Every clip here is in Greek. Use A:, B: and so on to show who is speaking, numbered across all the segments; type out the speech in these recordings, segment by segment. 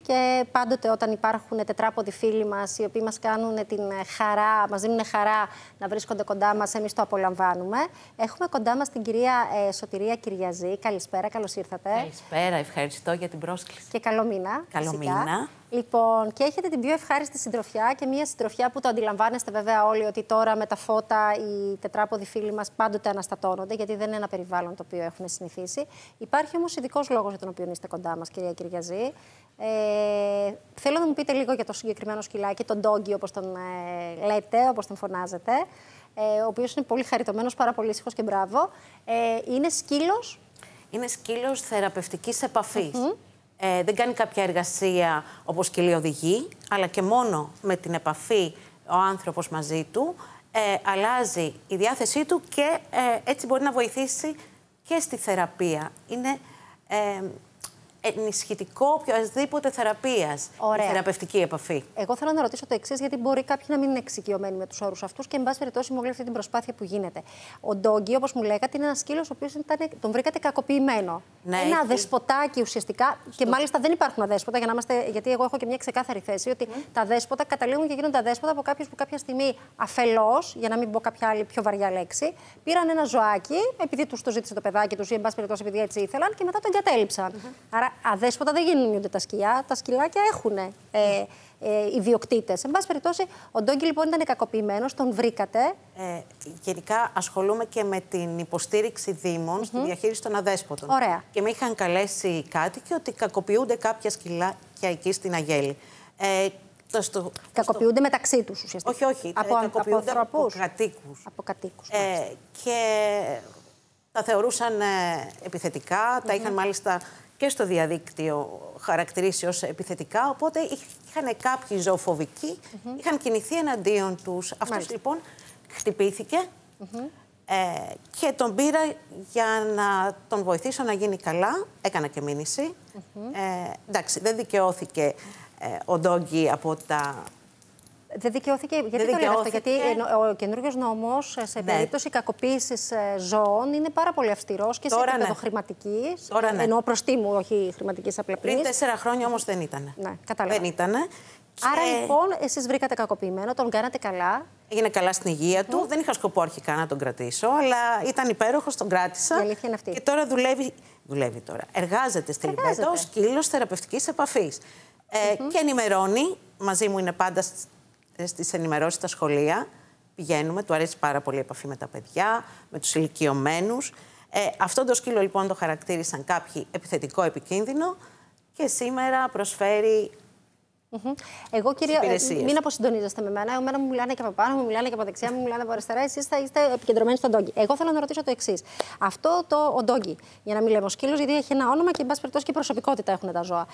A: Και πάντοτε όταν υπάρχουν τετράποδοι φίλοι μας, οι οποίοι μας κάνουν την χαρά, μας δίνουν χαρά να βρίσκονται κοντά μας, εμείς το απολαμβάνουμε. Έχουμε κοντά μας την κυρία Σωτηρία Κυριαζή. Καλησπέρα, καλώς ήρθατε.
B: Καλησπέρα, ευχαριστώ για την πρόσκληση.
A: Και καλό μήνα.
B: Καλό μήνα.
A: Λοιπόν, και έχετε την πιο ευχάριστη συντροφιά και μια συντροφιά που το αντιλαμβάνεστε βέβαια όλοι ότι τώρα με τα φώτα οι τετράποδοι φίλοι μας πάντοτε αναστατώνονται, γιατί δεν είναι ένα περιβάλλον το οποίο έχουν συνηθίσει. Υπάρχει όμως ειδικός λόγος για τον οποίο είστε κοντά μας, κυρία Κυριαζή. Θέλω να μου πείτε λίγο για το συγκεκριμένο σκυλάκι, τον Ντόγκι, όπως τον λέτε, όπως τον φωνάζετε, ο οποίος είναι πολύ χαριτωμένος, πάρα πολύ ήσυχος και μπράβο. Είναι σκύλος.
B: Είναι σκύλος θεραπευτικής επαφής. Δεν κάνει κάποια εργασία όπως σκυλή οδηγεί, αλλά και μόνο με την επαφή ο άνθρωπος μαζί του αλλάζει η διάθεσή του και έτσι μπορεί να βοηθήσει και στη θεραπεία. Είναι ενισχυτικό οποιασδήποτε θεραπείας, η θεραπευτική επαφή.
A: Εγώ θέλω να ρωτήσω το εξής, γιατί μπορεί κάποιοι να μην είναι εξοικειωμένοι με τους όρους αυτούς και, εν πάση περιπτώσει, με όλη αυτή την προσπάθεια που γίνεται. Ο Ντόγκι, όπως μου λέγατε, είναι ένας σκύλος ο οποίος τον βρήκατε κακοποιημένο.
B: Ναι,
A: ένα αδεσποτάκι ουσιαστικά. Και μάλιστα δεν υπάρχουν αδέσποτα, για να είμαστε, γιατί εγώ έχω και μια ξεκάθαρη θέση ότι τα δέσποτα καταλήγουν και γίνονται αδέσποτα από κάποιους που κάποια στιγμή αφελώς, για να μην πω κάποια άλλη πιο βαριά λέξη, πήραν ένα ζωάκι, επειδή τους το ζήτησε το παιδάκι τους ή, εν πάση περιπτώσει, επειδή έτσι ήθελαν και μετά τον εγκατέλειψαν. Άρα, αδέσποτα δεν γίνονται τα σκυλιά. Τα σκυλάκια έχουν ιδιοκτήτες. Εν πάση περιπτώσει, ο Ντόγκι λοιπόν ήταν κακοποιημένος, τον βρήκατε.
B: Γενικά ασχολούμαι και με την υποστήριξη δήμων στη διαχείριση των αδέσποτων.
A: Ωραία.
B: Και με είχαν καλέσει κάτοικοι ότι κακοποιούνται κάποια σκυλάκια εκεί στην Αγέλη.
A: Κακοποιούνται μεταξύ τους ουσιαστικά.
B: Όχι. Κακοποιούνται από κατοίκους.
A: Από κατοίκους.
B: Και τα θεωρούσαν επιθετικά, τα είχαν μάλιστα και στο διαδίκτυο χαρακτηρίσει ως επιθετικά, οπότε είχαν κάποιοι ζωοφοβικοί, είχαν κινηθεί εναντίον τους. Αυτός λοιπόν χτυπήθηκε και τον πήρα για να τον βοηθήσω να γίνει καλά. Έκανα και μήνυση. Εντάξει, δεν δικαιώθηκε ο Ντόγκι από τα...
A: Δεν δικαιώθηκε. Γιατί το λέω αυτό? Γιατί ο καινούριος νόμος σε περίπτωση κακοποίησης ζώων είναι πάρα πολύ αυστηρός και σε επίπεδο χρηματικής. Εννοώ προστίμου, όχι χρηματικής απλά.
B: Πριν 4 χρόνια όμως δεν ήταν.
A: Ναι, κατάλαβα.
B: Δεν ήτανε.
A: Άρα λοιπόν εσείς βρήκατε κακοποιημένο, τον κάνατε καλά.
B: Έγινε καλά στην υγεία του. Δεν είχα σκοπό αρχικά να τον κρατήσω, αλλά ήταν υπέροχος, τον κράτησα.
A: Η αλήθεια είναι αυτή.
B: Και τώρα δουλεύει τώρα. Εργάζεται στη Λιμπέτο ως σκύλος θεραπευτικής επαφής. Και ενημερώνει. Μαζί μου είναι πάντα στις ενημερώσεις στα σχολεία. Πηγαίνουμε, του αρέσει πάρα πολύ η επαφή με τα παιδιά, με τους ηλικιωμένους. Αυτό το σκύλο λοιπόν το χαρακτήρισαν κάποιοι επιθετικό, επικίνδυνο και σήμερα προσφέρει.
A: Εγώ, κυρία, μην αποσυντονίζεστε με μένα. Εμένα μου μιλάνε και από πάνω, μου μιλάνε και από δεξιά, μου μιλάνε από αριστερά. Εσείς θα είστε επικεντρωμένοι στον Ντόγκι. Εγώ θέλω να ρωτήσω το εξής. Αυτό ο Ντόγκι, για να μην λέμε ο σκύλος, γιατί έχει ένα όνομα και, εν πάση περιπτώσει, και προσωπικότητα έχουν τα ζώα.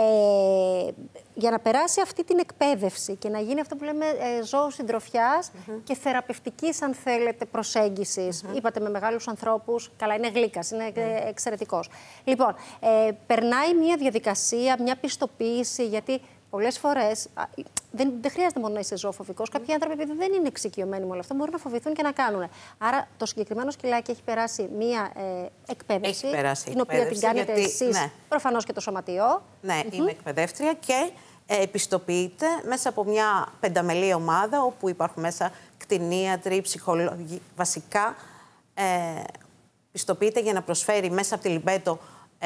A: Για να περάσει αυτή την εκπαίδευση και να γίνει αυτό που λέμε ζώου συντροφιάς και θεραπευτικής, αν θέλετε, προσέγγισης. Είπατε με μεγάλους ανθρώπους. Καλά, είναι γλύκας, είναι εξαιρετικός. Λοιπόν, περνάει μια διαδικασία, μια πιστοποίηση, γιατί. Πολλές φορές δεν χρειάζεται μόνο να είσαι ζωοφοβικός. Κάποιοι άνθρωποι, επειδή δεν είναι εξοικειωμένοι με όλο αυτό, μπορούν να φοβηθούν και να κάνουν. Άρα, το συγκεκριμένο σκυλάκι έχει περάσει μία εκπαίδευση, την οποία την κάνετε εσείς, προφανώς και το σωματείο.
B: Ναι, είμαι εκπαιδεύτρια και επιστοποιείται μέσα από μια πενταμελή ομάδα, όπου υπάρχουν μέσα κτηνίατροι, ψυχολόγοι. Βασικά, πιστοποιείται για να προσφέρει μέσα από τη Λιμπέτο.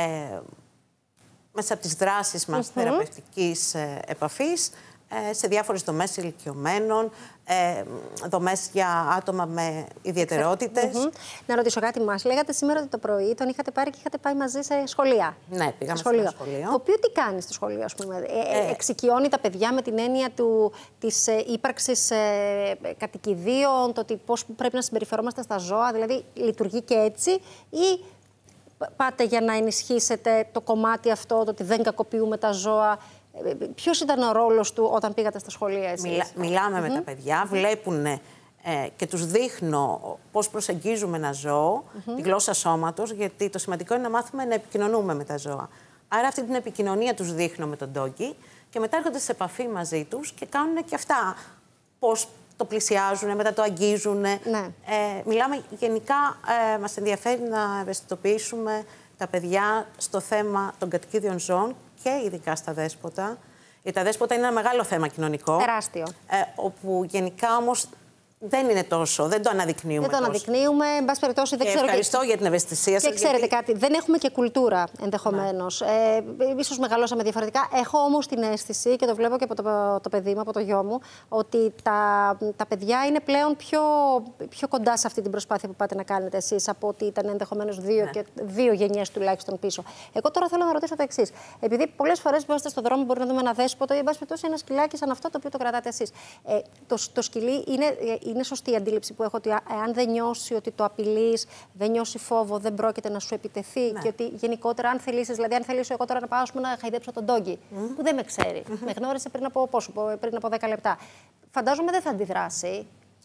B: Μέσα από τις δράσεις μας θεραπευτικής επαφής, σε διάφορες δομές ηλικιωμένων, δομές για άτομα με ιδιαιτερότητες.
A: Να ρωτήσω κάτι, μας λέγατε σήμερα ότι το πρωί τον είχατε πάρει και είχατε πάει μαζί σε σχολεία.
B: Ναι, πήγαμε σε ένα σχολείο.
A: Το οποίο τι κάνει στο σχολείο, ας πούμε? Εξοικειώνει τα παιδιά με την έννοια της ύπαρξης κατοικιδίων, το ότι πώς πρέπει να συμπεριφερόμαστε στα ζώα, δηλαδή λειτουργεί και έτσι, ή πάτε για να ενισχύσετε το κομμάτι αυτό, το ότι δεν κακοποιούμε τα ζώα? Ποιος ήταν ο ρόλος του όταν πήγατε στα σχολεία εσείς?
B: Μιλάμε με τα παιδιά, βλέπουν και τους δείχνω πώς προσεγγίζουμε ένα ζώο, τη γλώσσα σώματος, γιατί το σημαντικό είναι να μάθουμε να επικοινωνούμε με τα ζώα. Άρα αυτή την επικοινωνία τους δείχνω με τον Ντόγκι και μετά έρχονται σε επαφή μαζί τους και κάνουν και αυτά. Πώς το πλησιάζουν, μετά το αγγίζουν. Μιλάμε γενικά, μας ενδιαφέρει να ευαισθητοποιήσουμε τα παιδιά στο θέμα των κατοικίδιων ζώων και ειδικά στα δέσποτα. Γιατί τα δέσποτα είναι ένα μεγάλο θέμα κοινωνικό.
A: Τεράστιο.
B: Όπου γενικά όμως δεν είναι τόσο, δεν το αναδεικνύουμε.
A: Δεν το αναδεικνύουμε, εν πάση περιπτώσει δεν ξέρω.
B: Ευχαριστώ για την ευαισθησία σας.
A: Και ξέρετε κάτι, δεν έχουμε και κουλτούρα ενδεχομένως. Ίσως μεγαλώσαμε διαφορετικά. Έχω όμως την αίσθηση, και το βλέπω και από το παιδί μου, από το γιο μου, ότι τα παιδιά είναι πλέον πιο κοντά σε αυτή την προσπάθεια που πάτε να κάνετε εσείς από ότι ήταν ενδεχομένως δύο γενιές τουλάχιστον πίσω. Εγώ τώρα θέλω να ρωτήσω το εξής. Επειδή πολλές φορές είμαστε στον δρόμο, μπορεί να δούμε ένα δέσποτο ή εν πάση περιπτώσει ένα σκυλάκι σαν αυτό το οποίο το κρατάτε εσείς. Το σκυλί είναι σωστή η αντίληψη που έχω ότι αν δεν νιώσει ότι το απειλείς, δεν νιώσει φόβο, δεν πρόκειται να σου επιτεθεί και ότι γενικότερα αν θελήσεις, δηλαδή αν θελήσω εγώ τώρα να πάω να χαϊδέψω τον ντόγκι που δεν με ξέρει, με γνώρισε πριν από 10 λεπτά, φαντάζομαι δεν θα αντιδράσει.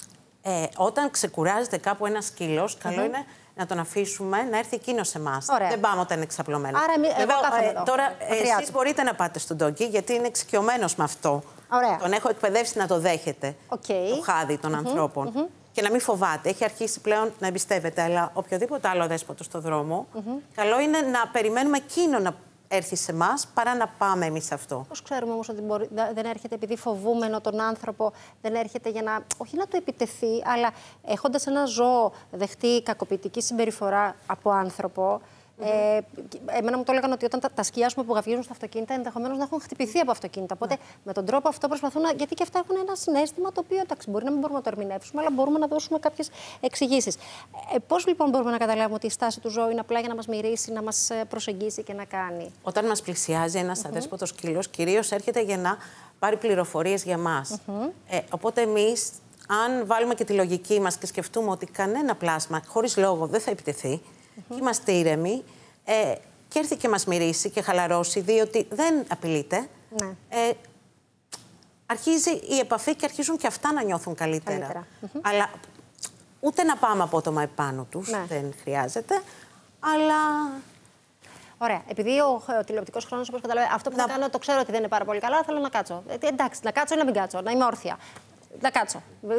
B: Όταν ξεκουράζεται κάπου ένα σκύλος, καλό είναι να τον αφήσουμε να έρθει εκείνο σε εμάς. Δεν πάμε όταν είναι εξαπλωμένο.
A: Άρα,
B: τώρα, εσείς μπορείτε να πάτε στον ντόγκι, γιατί είναι εξοικειωμένος με αυτό.
A: Ωραία.
B: Τον έχω εκπαιδεύσει να το δέχεται, το χάδι των ανθρώπων. Και να μην φοβάται. Έχει αρχίσει πλέον να εμπιστεύεται. Αλλά οποιοδήποτε άλλο δέσποτο στο δρόμο, καλό είναι να περιμένουμε εκείνο να έρθει σε εμάς παρά να πάμε εμείς σε αυτό.
A: Πώς ξέρουμε όμως ότι δεν έρχεται επειδή φοβούμενο τον άνθρωπο, δεν έρχεται για να, όχι να του επιτεθεί, αλλά έχοντας ένα ζώο δεχτεί κακοποιητική συμπεριφορά από άνθρωπο. Εμένα μου το έλεγαν ότι όταν τα σκυλιά που γαυγίζουν στα αυτοκίνητα ενδεχομένως να έχουν χτυπηθεί από αυτοκίνητα. Οπότε με τον τρόπο αυτό προσπαθούν να. Γιατί και αυτά έχουν ένα συναίσθημα το οποίο εντάξει, μπορεί να μην μπορούμε να το ερμηνεύσουμε, αλλά μπορούμε να δώσουμε κάποιες εξηγήσεις. Πώς λοιπόν μπορούμε να καταλάβουμε ότι η στάση του ζώου είναι απλά για να μας μυρίσει, να μας προσεγγίσει και να κάνει?
B: Όταν μας πλησιάζει ένας αδέσποτος σκύλος, κυρίως έρχεται για να πάρει πληροφορίες για μας. Οπότε εμείς, αν βάλουμε και τη λογική μας και σκεφτούμε ότι κανένα πλάσμα χωρίς λόγο δεν θα επιτεθεί. Είμαστε ήρεμοι και έρθει και μας μυρίσει και χαλαρώσει, διότι δεν απειλείται. Αρχίζει η επαφή και αρχίζουν και αυτά να νιώθουν καλύτερα. Αλλά ούτε να πάμε απότομα επάνω τους, δεν χρειάζεται, αλλά...
A: Ωραία. Επειδή ο τηλεοπτικός χρόνος, όπως καταλαβαίνω, αυτό που θα κάνω το ξέρω ότι δεν είναι πάρα πολύ καλά, θέλω να κάτσω. Εντάξει, να κάτσω ή να μην κάτσω, να είμαι όρθια. Να κάτσω.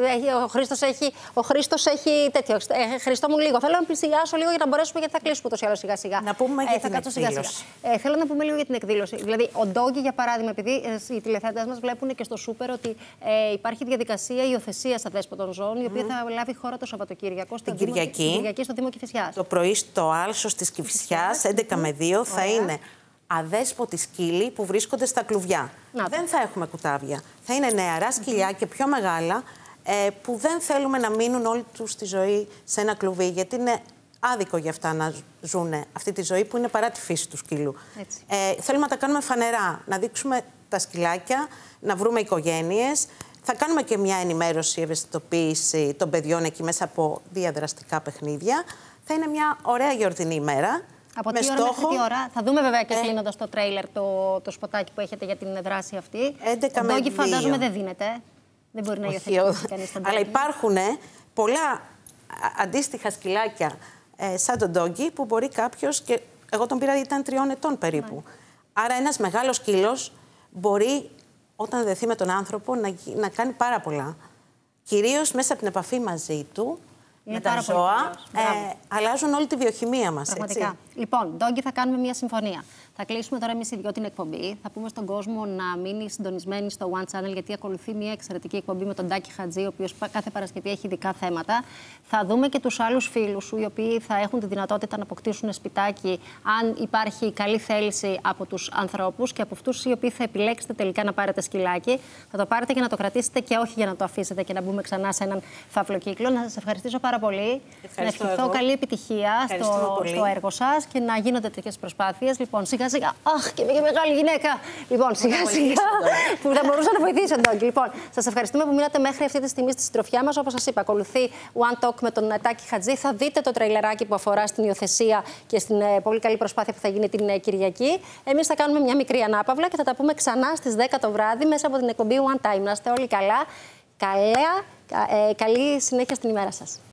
A: Ο Χρήστος έχει τέτοιο. Χριστό μου, λίγο. Θέλω να πλησιάσω λίγο για να μπορέσουμε, γιατί θα κλείσουμε ούτως ή άλλως σιγά-σιγά.
B: Να πούμε για την εκδήλωση.
A: Θέλω να πούμε λίγο για την εκδήλωση. Δηλαδή, ο ντόγκι, για παράδειγμα, επειδή οι τηλεθεατές μας βλέπουν και στο σούπερ ότι υπάρχει διαδικασία υιοθεσίας αδέσποτων ζώων, η οποία θα λάβει χώρα το Σαββατοκύριακο.
B: Την Κυριακή.
A: Στο Δήμο Κηφισιάς.
B: Το πρωί στο Άλσος της Κηφισιάς, 11 με 2, θα είναι αδέσποτοι σκύλοι που βρίσκονται στα κλουβιά. Δεν θα έχουμε κουτάβια. Θα είναι νεαρά σκυλιά και πιο μεγάλα που δεν θέλουμε να μείνουν όλη τους τη ζωή σε ένα κλουβί, γιατί είναι άδικο για αυτά να ζουν αυτή τη ζωή που είναι παρά τη φύση του σκύλου. Θέλουμε να τα κάνουμε φανερά, να δείξουμε τα σκυλάκια, να βρούμε οικογένειες. Θα κάνουμε και μια ενημέρωση, ευαισθητοποίηση των παιδιών εκεί μέσα από διαδραστικά παιχνίδια. Θα είναι μια ωραία γιορτινή ημέρα.
A: Από τι ώρα μέχρι τι ώρα? Θα δούμε βέβαια και κλείνοντας το τρέιλερ το σποτάκι που έχετε για την δράση αυτή.
B: 11 με 2.
A: Ντόγκι φαντάζομαι δεν δίνεται. Δεν μπορεί να υιοθετήσει κανείς τον ντόγκι.
B: Αλλά υπάρχουν πολλά αντίστοιχα σκυλάκια σαν τον ντόγκι που μπορεί κάποιος, και εγώ τον πήρα ήταν 3 ετών περίπου. Άρα ένας μεγάλος σκύλος μπορεί όταν δεθεί με τον άνθρωπο να κάνει πάρα πολλά. Κυρίως μέσα από την επαφή μαζί του. Με τα ζώα αλλάζουν όλη τη βιοχημία μας.
A: Πραγματικά. Έτσι. Λοιπόν, ντόγκι, θα κάνουμε μια συμφωνία. Θα κλείσουμε τώρα εμείς οι δυο την εκπομπή. Θα πούμε στον κόσμο να μείνει συντονισμένη στο One Channel, γιατί ακολουθεί μια εξαιρετική εκπομπή με τον Τάκη Χατζή, ο οποίος κάθε Παρασκευή έχει ειδικά θέματα. Θα δούμε και τους άλλους φίλους σου, οι οποίοι θα έχουν τη δυνατότητα να αποκτήσουν σπιτάκι, αν υπάρχει καλή θέληση από τους ανθρώπους και από αυτούς οι οποίοι θα επιλέξετε τελικά να πάρετε σκυλάκι. Θα το πάρετε για να το κρατήσετε και όχι για να το αφήσετε και να μπούμε ξανά σε έναν φαύλο κύκλο. Να σας ευχαριστήσω πάρα πολύ. Να ευχηθώ καλή επιτυχία στο έργο σας και να γίνονται τέτοιες προσπάθειες. Λοιπόν, σιγά-σιγά. Αχ, και μεγάλη γυναίκα. Λοιπόν, σιγά-σιγά. Που θα μπορούσα να βοηθήσει ο Ντόγκι. Λοιπόν, σας ευχαριστούμε που μείνατε μέχρι αυτή τη στιγμή στη συντροφιά μας. Όπως σας είπα, ακολουθεί One Talk με τον Τάκη Χατζή. Θα δείτε το τρειλεράκι που αφορά στην υιοθεσία και στην πολύ καλή προσπάθεια που θα γίνει την Κυριακή. Εμείς θα κάνουμε μια μικρή ανάπαυλα και θα τα πούμε ξανά στις 10 το βράδυ μέσα από την εκπομπή One Time. Να είστε όλοι καλά. Καλή συνέχεια στην ημέρα σας.